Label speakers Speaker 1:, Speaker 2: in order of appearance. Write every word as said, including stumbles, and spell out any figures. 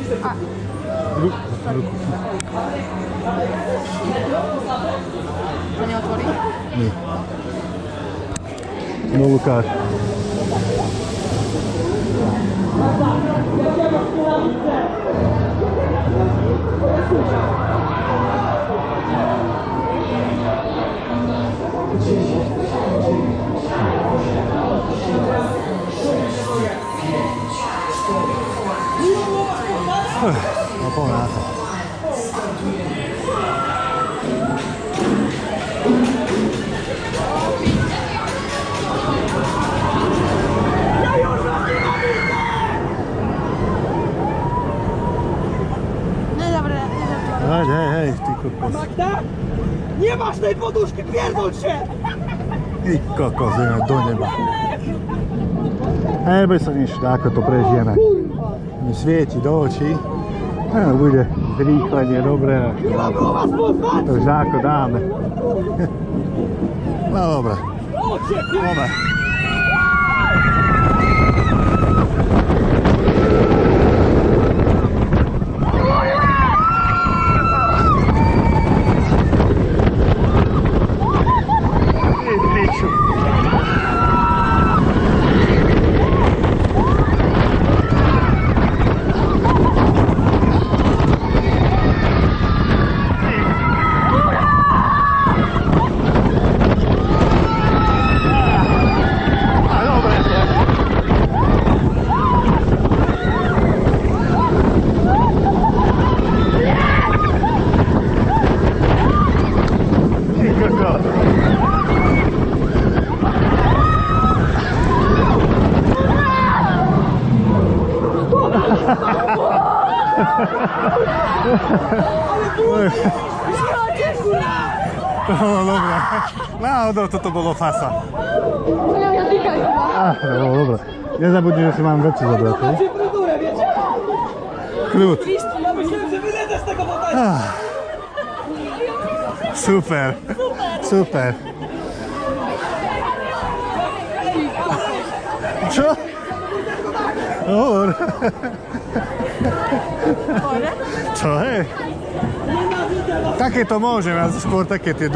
Speaker 1: To nie otwori?
Speaker 2: Nie. No Łukasz. No ponad.
Speaker 1: Nie, dobra, nie dobra.
Speaker 2: Hej, hej, hej, ty kokos.
Speaker 3: Magda? Nie masz tej poduszki, pierdol się!
Speaker 2: I kokos, do nieba. Ej, bez nič, ako to prežijeme. Mi svieti do očí. A bude rýchlenie, dobré. Takže ako dáme. No dobre. Dobre. To bolo dobré. Náhodou toto bolo fasa. Á, to bolo dobré. Nezabudni, že si mám veci zobrať. Kľud.
Speaker 3: Ja myślałem, że wylecę z tego fotela.
Speaker 2: Ah. Super. Super. Čo? Hovor. Čo je? Také to môžem, ja skôr také tie